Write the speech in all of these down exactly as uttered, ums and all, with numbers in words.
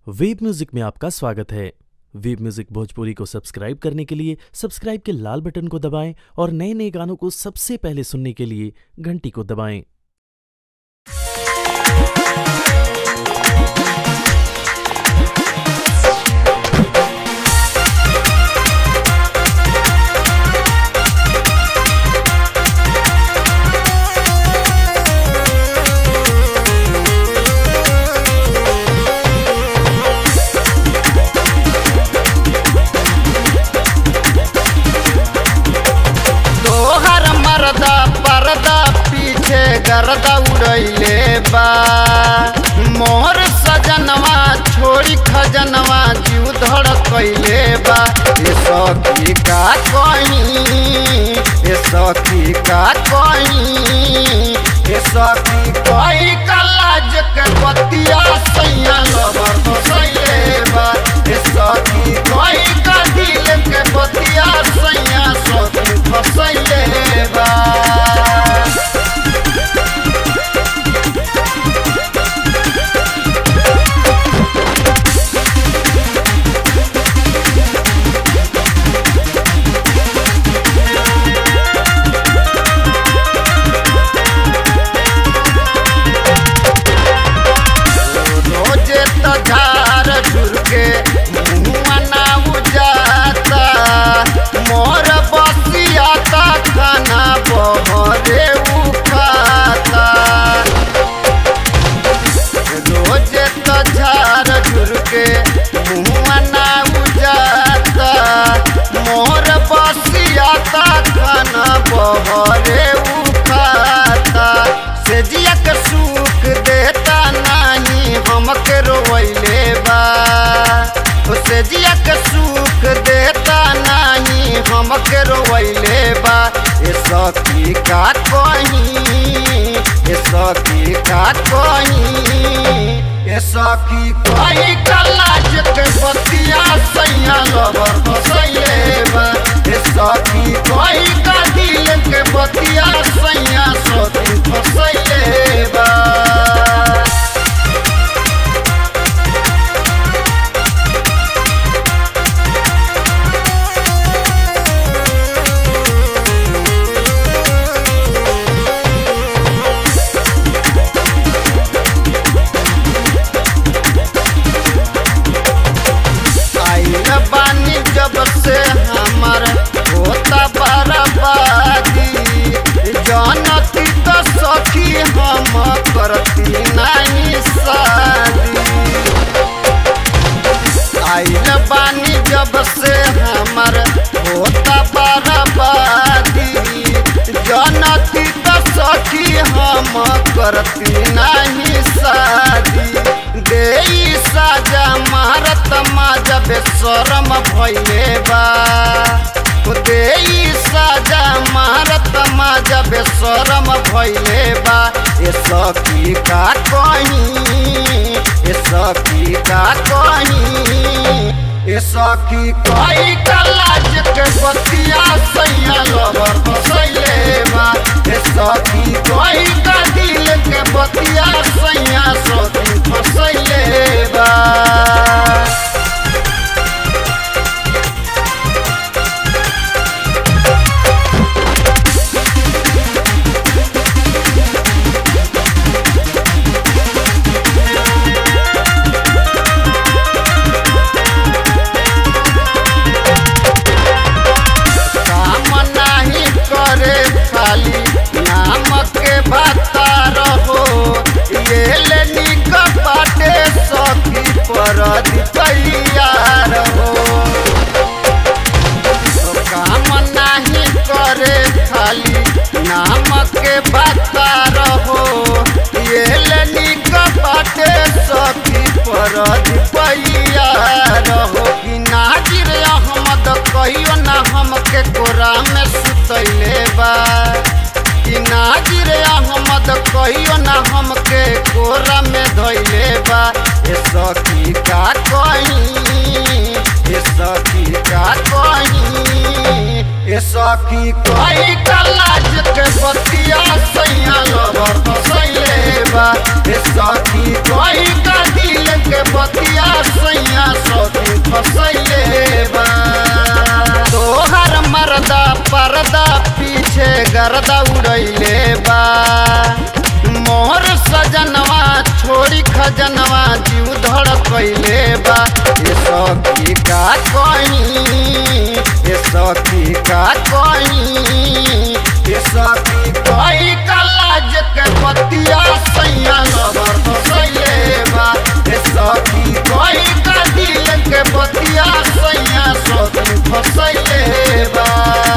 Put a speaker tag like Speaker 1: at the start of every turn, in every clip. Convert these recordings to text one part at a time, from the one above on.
Speaker 1: Web music में आपका स्वागत है। वेब म्यूजिक भोजपुरी को सब्सक्राइब करने के लिए सब्सक्राइब के लाल बटन को दबाएं और नए नए गानों को सबसे पहले सुनने के लिए घंटी को दबाएं।
Speaker 2: गर्दा उड़ैले बा मोर सजनवा छोड़ी खजनवा जीव धड़कैले बा ए सखी का कहीं ए सखी का कहीं ए सखी कोई कलाज के बतिया सैया लबर फसैले बा ए सखी कोई का दिल के बतिया सैया सखी फसैले बा। जिया के सुख देता नहीं हमके रोवैले बा ए सखी का कहीं ए सखी का कहीं ए सखी कोई कलाज के बतिया सैया लबर फसैले बा ए सखी कोई का दिल के बतिया सैया सखी फसैले बा। जब से हमार होता बर्बादी जानती तो सखी हम करती नहीं शादी आइल बानी जब से हमार होता बर्बादी जानती तो सखी हम करती नहीं शादी दे साजा मारत माजा बेशरम भइले बा दे साजा मारत माजा बेशरम भइले बा ए सखी का कहीं ए सखी का कहीं ए सखी कोई कलाज के बतिया सैया लबर फसैले बा ए सखी कोई का दिल के बतिया सैया सखी फसैले बा। तैयार हो तो काम नहीं करे खाली नाम के बता रहो ये लेनी कपाटे सखी पर तैयार हो कि नाजिर अहमद कहियो ना हमके कोरा में सुतैले बा कि नाजिर अहमद कहियो ना हमके कोरा में धैले बा ए सखी का कहीं ए सखी का कहीं ए सखी कोई कलाज के बतिया सैया लबर फसैले बा ए सखी कोई का दिल के बतिया सजनवा जीव धड़कैले बा ए सखी का कहीं ए सखी का कहीं ए सखी कोई कलाज के पतिया सैया नगर फसैले बा ए सखी कोई का दिल के पतिया सैया सखी फसैले बा।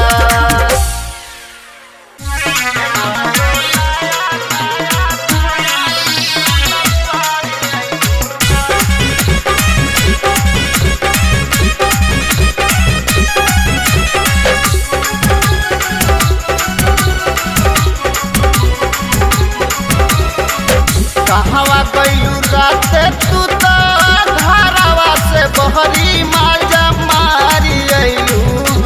Speaker 2: कहवा गइलू राते तू तो घरवा से बहरी माजा मारी अइलू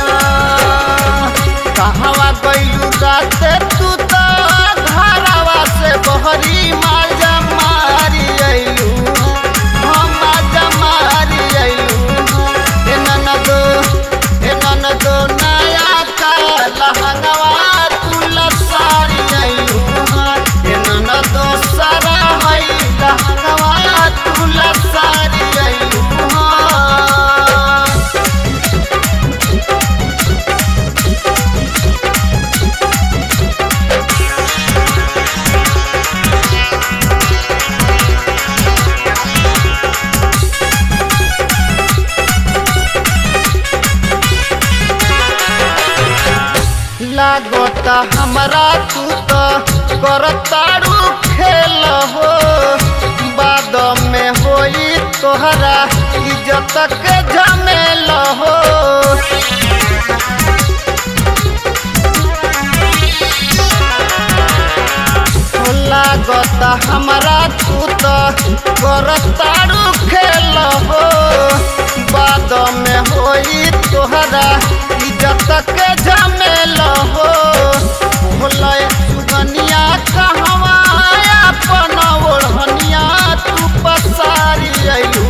Speaker 2: कहवा गइलू राते तू तो घरवा से बहरी माजा मारी अइलू हम माजा मारी अइलू ए ननदो ए ननदो नया का लहंगवा तू लसारी अइलू ए ननदो सारा लहंगवा तू लसारी अइलू लागता हमरा तू तो करतारू खेल हो बाद में होई तोहरा इज्जत के झमेल हो लागता हमरा तू तो करतारू खेल हो बाद में होई तोहरा इज्जत के झमेल हो भोला सुगनिया कहवा अपन ओढ़निया तू पसारी अइलू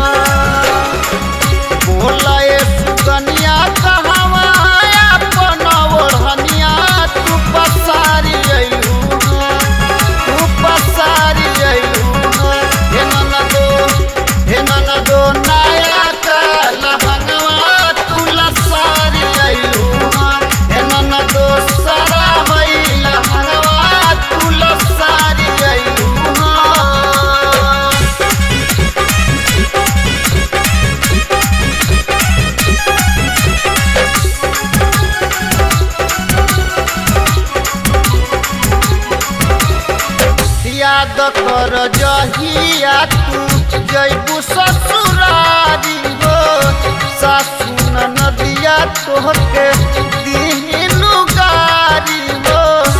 Speaker 2: भोला सुगनिया कहवा अपन ओढ़निया तू पसारी अइलू तू पसारी अइलू हे ननदो हे ननदो नया का लहंगवा तू लसारी अइलू हे ननदो सारा लहंगवा तू लसारी अइलू। याद कर जहिया तू जइबू ससुरारी हो सासु ननदिया तोहके दीनु गारी हो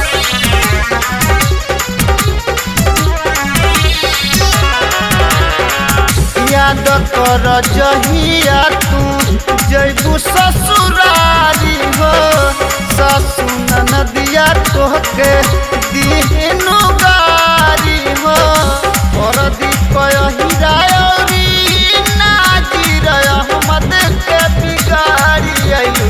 Speaker 2: याद कर जहिया तू जइबू ससुरारी हो सासु ननदिया तोहके दीनु गारी हो और दीपय हिरायरी नाजिर अहमद के बिगाड़ी अइलू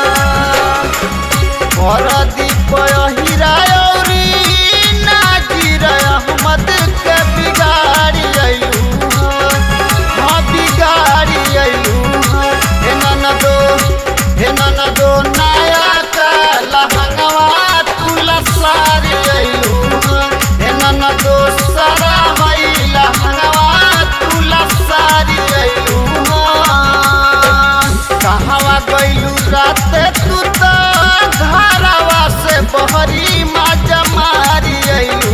Speaker 2: और दीपय हिरायरी नाजिर अहमद के बिगाड़ी अइलू हाँ बिगाड़ी अइलू हे ननदो हे ननदो नया का लहंगवा तू लसारी अइलू हे ननदो सारा लहंगवा तू लसारी अइलू कहवा गइलू राते तू तो घरवा से बहरी माजा मारी अइलू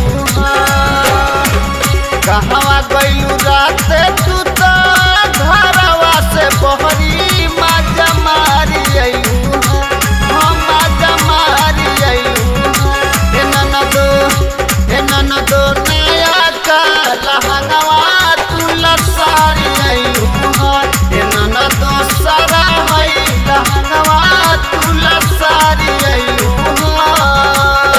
Speaker 2: कहवा गइलू राते तू तो घरवा से बहरी माजा मारी अइलू हम माजा मारी अइलू हे ननदो हे ननदो नया का लहंगवा तू लसारी अइलू हे ननदो सारा लहंगवा तू लसारी अइलू।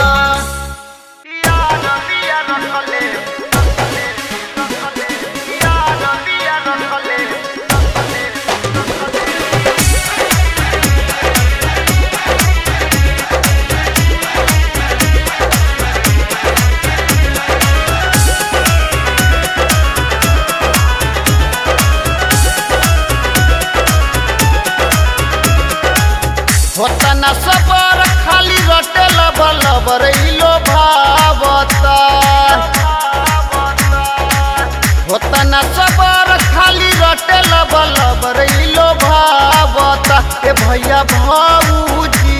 Speaker 2: ए भैया भौजी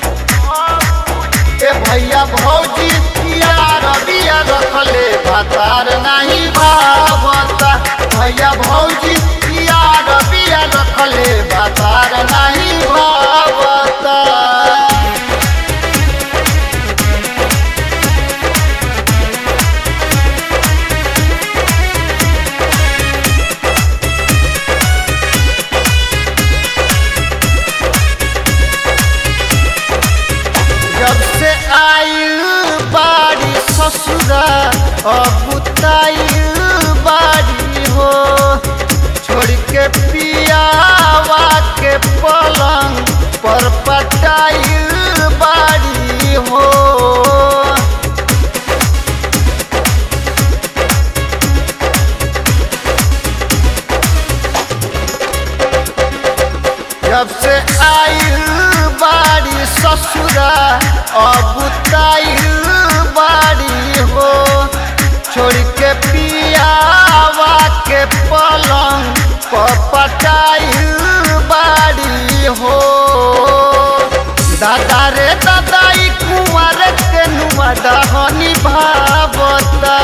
Speaker 2: ए भैया भौजी यार बिया रखले भातार नहीं भावता भैया भौजी यार बिया रखले भातार नहीं भावता जब से आइल बाड़ी ससुरा अबुताइल बाड़ी हो छोड़ के पियावा के पलंग पर पटाइल बाड़ी हो जब से आइल बाड़ी ससुरा अबुताइल बाड़ी हो छोड़ के पियावा के पलंग पर पटाइल बाड़ी हो दादा रे दादाई कुंवर के नुआ दहनी भावता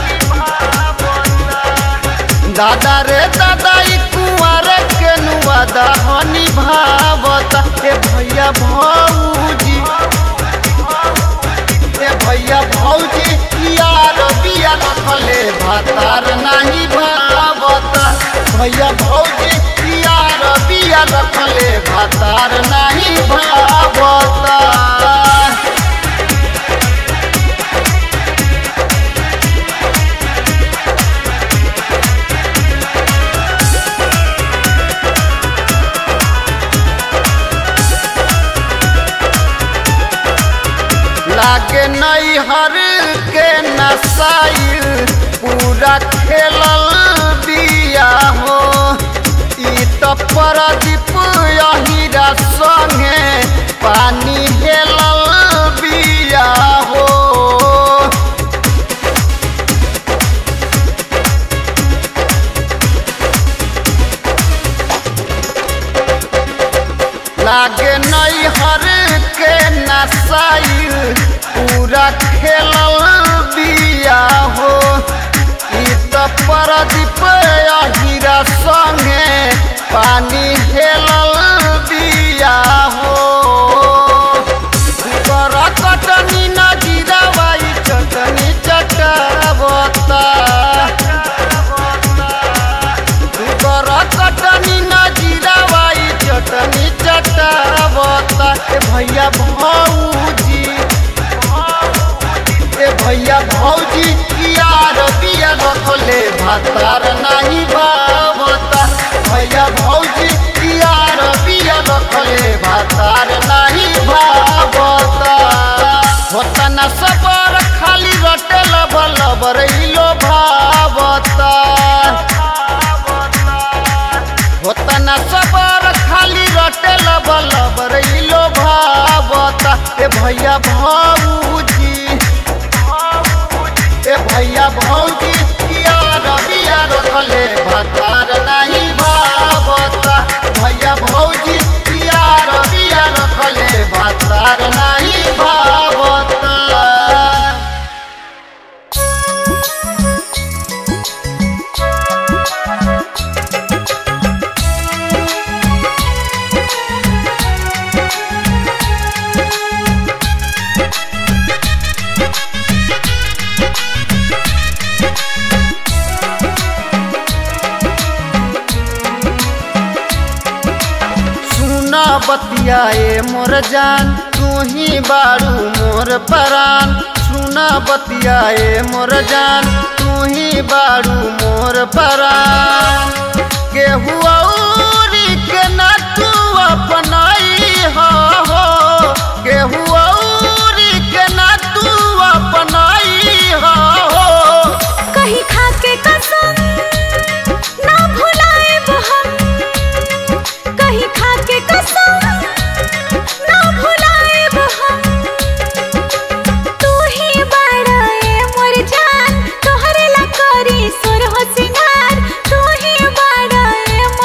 Speaker 2: दादा रे दादाई कुंवर के नुआ दहनी भावता ए भैया भौजी ए भैया भौजी यार बिया रखले भातार नहीं भावता भैया भौजी यार बिया रखले भातार नहीं भावता लागे नैहर के नसाइल पूरा खेलल बिया हो ई तो परदीप यहीरा संगे पानी हेलल बिया हो लागे नैहर के नसाइल पूरा खेलल बिया हो ई तो परदीप यहीरा संगे पानी हेलल बिया हो कर कटनी न गिरावाई चटनी चटावता कर कटनी न गिरावाई चटनी चटावता ए भैया भौजी ए भैया भौजी यार बिया रखले भातार नहीं भावता भैया भौजी यार बिया रखले भातार नहीं भावता होता न सबर खाली रटे लबर लबर इलो भावता होता न सबर खाली रटे लबर लबर इलो भावता ए भैया भौजी ए भैया भौजी यार बिया रखले भातार नहीं भावता भैया भौजी यार बिया रखले भातार नहीं भावता बतियाए मोर जान तू ही बारू मोर परान सुना बतियाए मोर जान तू ही बारू मोर परान केहू औरी के ना तू अपनाई हो केहू औरी के ना तू अपनाई हो
Speaker 3: कहीं खा के कसम ना भुलाएब हम कहीं खा के कसम ना भुलाएब हम तू ही बड़ा ए मोर जान तोहरे ला करी सुर हो सिंगार तू ही बड़ा ए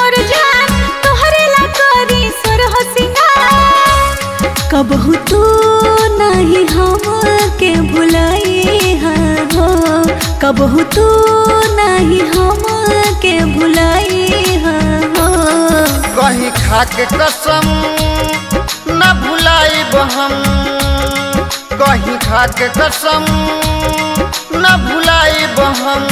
Speaker 3: कबहू तू नहीं हमके भुलाई हो, कबहू तू नहीं हमके भुलाई हो।
Speaker 2: कहीं खा के कसम न भुलाइब हम, कहीं खा के कसम न भुलाइब हम।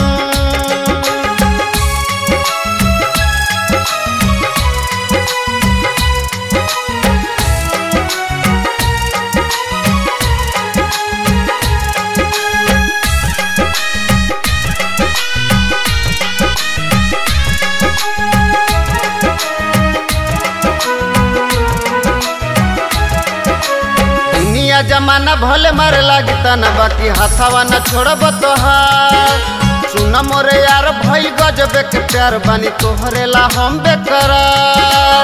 Speaker 2: जमाना भले मारे लागी तना बाकी हाथावा न छोड़ब तोहार। सुन मोरे यार भइल गजबे के प्यार बानी तोहरे ला हम बेकरार।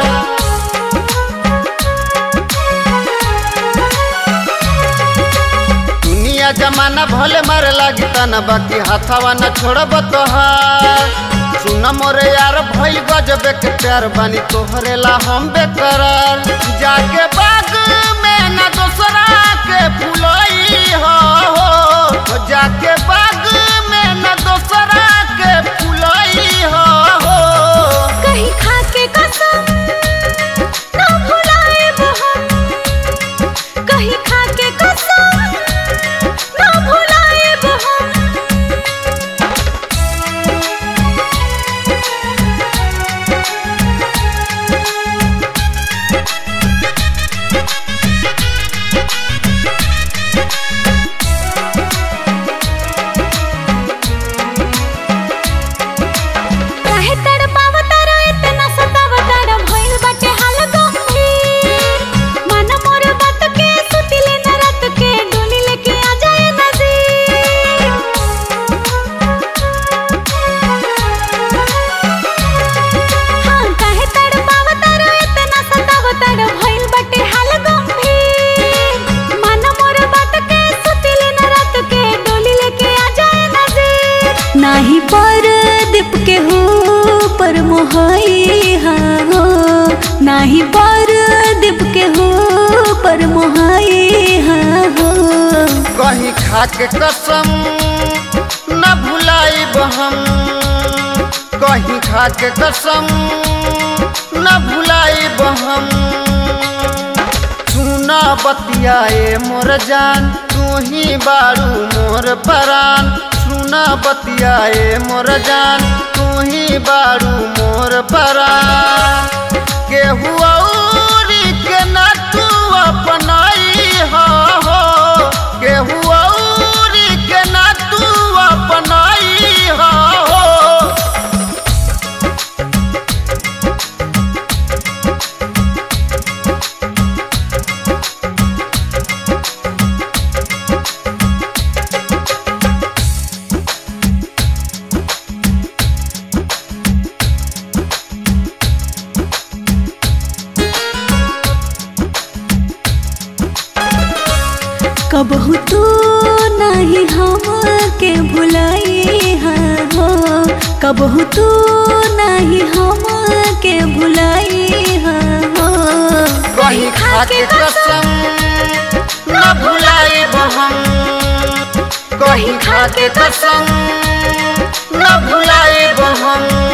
Speaker 2: दुनिया जमाना भले मारे लागी तना बाकी हाथावा न छोड़ब तोहार। सुन मोरे यार भइल गजबे के प्यार बानी तोहरे ला हम बेकरार। जाके बाग में न दोसरा के फुलई हो, हो जाके बाग में न दोसरा के फुलई हो, हो।
Speaker 3: कहीं खा के कसम ना भुलाएब हम, कहीं खा के कसम ना भुलाएब हम। नाही पर दीप के हो पर मोहाई हो, नाही पर दीप के हो पर मोहाई हो।
Speaker 2: कहीं खा के कसम न भुलाइब हम, कहीं खा के कसम न भुलाइब हम। सुना बतियाए मोर जान तू ही बारू मोर परान। सुना बतियाए मोर जान तू ही बारू मोर परान। केहू औरी के ना तू अपनाई हो, हो केहू औरी के ना तू अपनाई हो, हो।
Speaker 3: कबहू तू नहीं हमके भुलाई हो, कबहू तू नहीं हमके भुलाई हो।
Speaker 2: कहीं खा के कसम न भुलाइब हम, कहीं खा के कसम न भुलाइब हम।